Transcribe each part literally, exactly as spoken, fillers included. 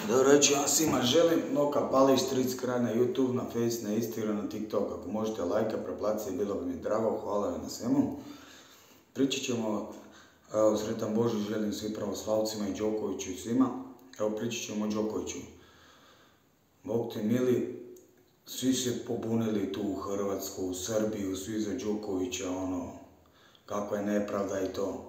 Dobro večer, ja svima želim, Noka Palić, tric kraj na YouTube, na Face, na Instagram, na TikTok. Ako možete lajka, preplatiti, bilo bi mi drago, hvala vam na svemu. Pričat ćemo, evo, sretan Božić želim svim pravoslavcima i Đokoviću i svima. Evo, pričat ćemo o Đokoviću. Bog te mili, svi se pobunili tu u Hrvatsku, u Srbiju, svi za Đokovića, ono, kakva je nepravda i to.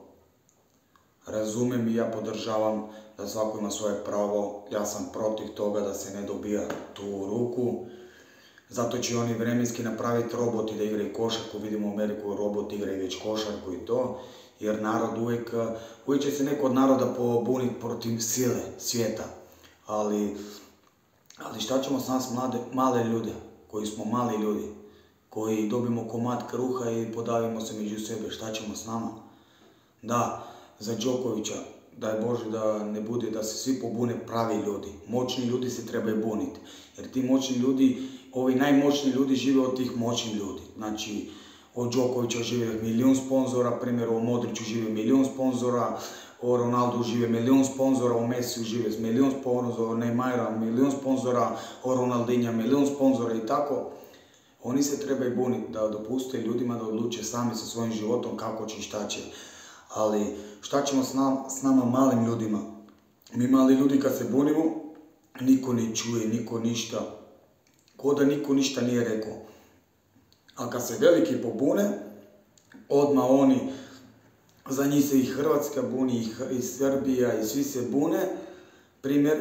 Razumem i ja podržavam da svako ima svoje pravo, ja sam protiv toga da se ne dobija tu ruku. Zato će oni vremenski napraviti roboti da igraju košarku, vidimo u Ameriku roboti igraju već košarku i to, jer narod uvijek, uvijek će se neko od naroda pobuniti protiv sile svijeta. Ali, ali šta ćemo s nas mlade, male ljude, koji smo mali ljudi, koji dobimo komad kruha i podavimo se među sebe, šta ćemo s nama? Da, za Đokovića, daj Bože da ne bude da se svi pobune pravi ljudi. Moćni ljudi se trebaju buniti. Jer ti moćni ljudi, ovi najmoćni ljudi žive od tih moćnih ljudi. Znači, od Đokovića žive milijun sponzora, primjer o Modriću žive milijun sponzora, o Ronaldu žive milijun sponzora, o Mesiju žive milijun sponzora, o Neymara milijun sponzora, o Ronaldinja milijun sponzora i tako. Oni se trebaju buniti da dopuste ljudima da odluče sami sa svojim životom kako će i šta će. Ali šta ćemo s nama, s nama malim ljudima? Mi mali ljudi kad se bunimo, niko ne čuje, niko ništa. Ko da niko ništa nije rekao. A kad se veliki pobune, odmah oni, za njih se i Hrvatska buni, i Srbija, i svi se bune, primjer,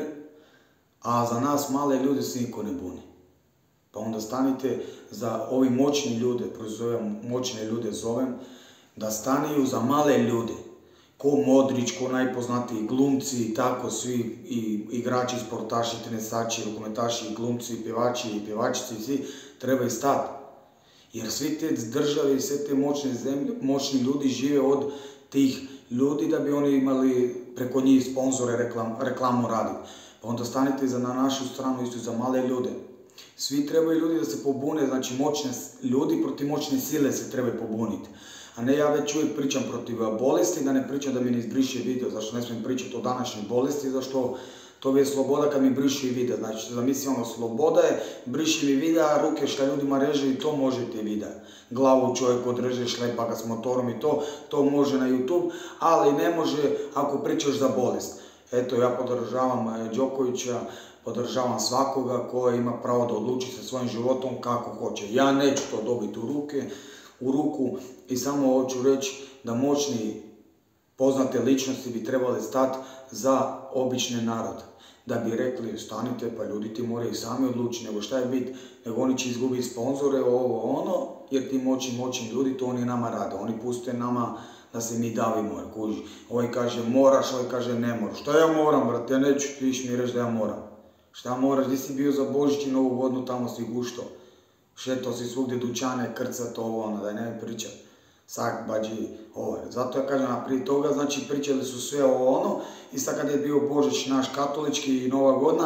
a za nas male ljude se niko ne buni. Pa onda stanite za ovi moćni ljude, prozovem, moćne ljude zovem, da staniju za male ljude, ko Modrić, ko najpoznatiji glumci i tako svi, i igrači, sportaši, tenesači, rukometaši, i glumci, i pjevači, i pjevačici, svi trebaju stati. Jer svi te države i sve te moćne zemlje, moćni ljudi žive od tih ljudi da bi oni imali preko njih sponzore reklam, reklamu raditi. Pa onda stanite za na našu stranu isto za male ljude. Svi trebaju ljudi da se pobune, znači moćne ljudi protiv moćne sile se trebaju pobuniti. A ne ja već uvijek pričam protiv bolesti, da ne pričam da mi ne izbriše video, zašto ne smijem pričati o današnjoj bolesti, zašto to je sloboda kad mi briše video. Znači, zamisli ono, sloboda je, briši mi videa, ruke šta ljudima reže i to možete videa. Glavu čovjek odreže, šlepa ga s motorom i to, to može na YouTube, ali ne može ako pričaš za bolest. Eto, ja podržavam Đokovića, podržavam svakoga koji ima pravo da odluči sa svojim životom kako hoće. Ja neću to dobiti u ruke, u ruku i samo hoću reći da moćni poznate ličnosti bi trebali stati za obični narod. Da bi rekli stanite pa ljudi ti moraju sami odlučiti, nego šta je bit, nego oni će izgubiti sponzore, ovo ono, jer ti moćni moćni ljudi to oni nama rade. Oni puste nama da se mi davimo, kuži. Ovaj kaže moraš, ovaj kaže ne moraš. Šta ja moram, brate, ja neću ti mi reći da ja moram. Šta moraš, gdje si bio za Božić i Novu godinu, tamo si gušto. Šeto si svugdje dućane, krcat ovo, ono, da ne pričat. Sak, bađi, ovo. Zato ja kažem, a prije toga, znači, pričali su sve ovo ono, i sad kad je bio Božić naš katolički i Nova godina,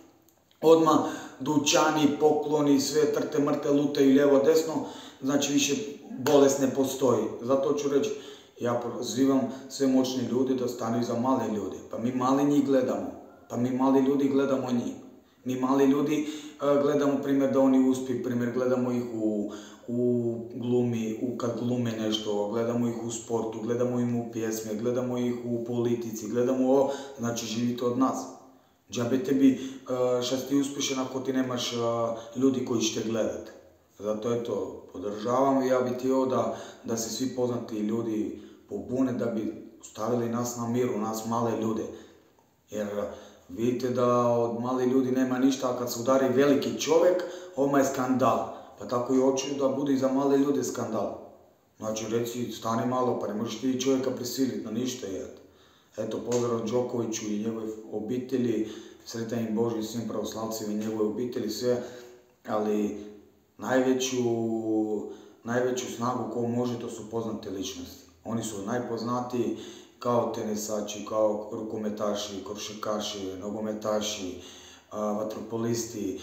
odmah dućani, pokloni, sve trte, mrte, lutaju lijevo, desno, znači više bolest ne postoji. Zato ću reći, ja pozivam sve moćne ljude da stanu za male ljude. Pa mi mali njih gledamo, pa mi mali ljudi gledamo njih. Mi mali ljudi uh, gledamo primjer da oni uspiju, primjer gledamo ih u, u glumi, u kad glume nešto, gledamo ih u sportu, gledamo ih u pjesme, gledamo ih u politici, gledamo ovo, znači živite od nas. Džabe tebi uh, šta ti uspješan ako ti nemaš uh, ljudi koji će te gledati. Zato eto, podržavam i ja bih htio da, da se svi poznati ljudi pobune da bi stavili nas na miru, nas male ljude. Jer vidite da od mali ljudi nema ništa, a kad se udari veliki čovjek, odmah je skandal. Pa tako i hoću da bude i za male ljude skandal. Znači reci, stani malo, pa ne možeš ti čovjeka prisiliti na ništa jed. Eto, pozdrav Đokoviću i njegove obitelji, sretan im Božić svim pravoslavcima i njegove obitelji, sve, ali najveću, najveću snagu ko može, to su poznate ličnosti. Oni su najpoznatiji, kao tenesači, kao rukometaši, košarkaši, nogometaši, vaterpolisti,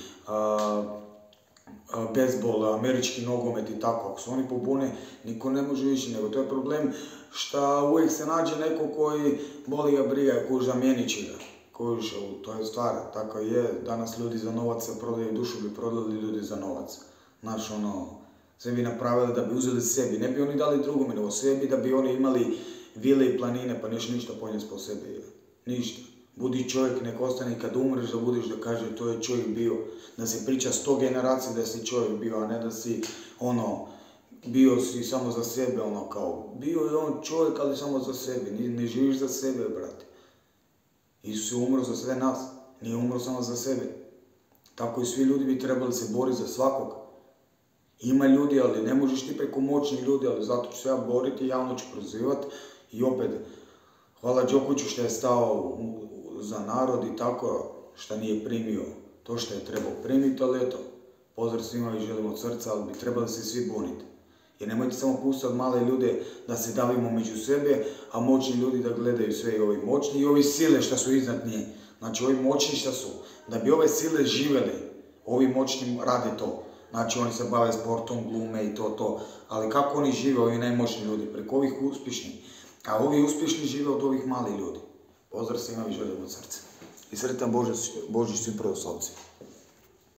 bejzbol, američki nogomet i tako. Ako se oni pobune, niko ne može više, nego to je problem što uvijek se nađe neko koji boli ga briga, koji zamijenit će ga. Kojiš, to je stvar, tako je, danas ljudi za novac se prodaju, dušu bi prodali ljudi za novac. Znaš, ono, sve bi napravili da bi uzeli sebi, ne bi oni dali drugome, nego sebi da bi oni imali vile i planine, pa neš ništa ponijeti po sebi, ništa. Budi čovjek, nek ostane i kad umreš da budiš da kaže to je čovjek bio, da se priča sto generacija da si čovjek bio, a ne da si, ono, bio si samo za sebe, ono, kao, bio je on čovjek, ali samo za sebe, ne, ne živiš za sebe, brate. Isus je umro za sve nas, nije umro samo za sebe. Tako i svi ljudi bi trebali se boriti za svakog. Ima ljudi, ali ne možeš ti preko moćnih ljudi, ali zato ću se ja boriti, javno ću prozivati i opet, hvala Đokoviću što je stao za narod i tako, što nije primio to što je trebao primiti, ali eto, pozdrav svima i želim od srca, ali bi trebali se svi buniti. Jer nemojte samo pustiti male ljude da se davimo među sebe, a moćni ljudi da gledaju sve i ovi moćni i ovi sile što su iznad nje. Znači ovi moćni što su, da bi ove sile živjeli, ovi moćni rade to. Znači oni se bave sportom, glume i to, to. Ali kako oni žive, ovi najmoćni ljudi, preko ovih uspješnih. A ovi uspješni žive od ovih malih ljudi. Pozdrav svima i želim od srca. I sretan Božić svim pravoslavcima.